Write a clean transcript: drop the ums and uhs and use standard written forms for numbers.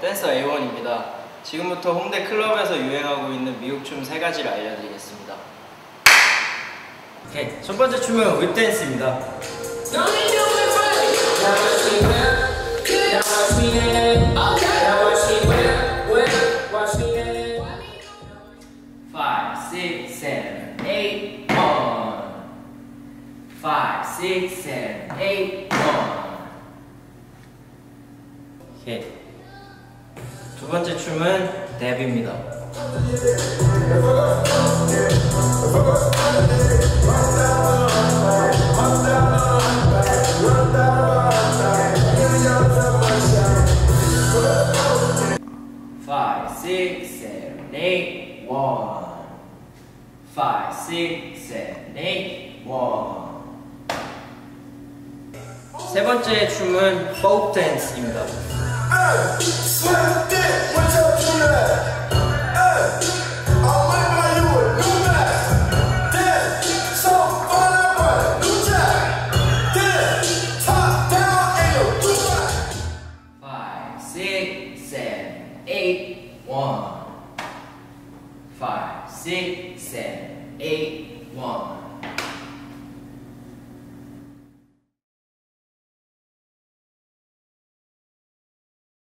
댄서 A1입니다. 지금부터 홍대 클럽에서 유행하고 있는 미국 춤 3가지를 알려드리겠습니다. 오케이, 첫 번째 춤은 윗댄스입니다. 5, 6, 7, 8, 1. 5, 6, 7, 8, 1. 오케이. 두 번째 춤은 뎁입니다. 5, 6, 7, 8, 1. 5, 6, 7, 8, 1. 세 번째 춤은 folk dance입니다. Five, six, seven, eight, one.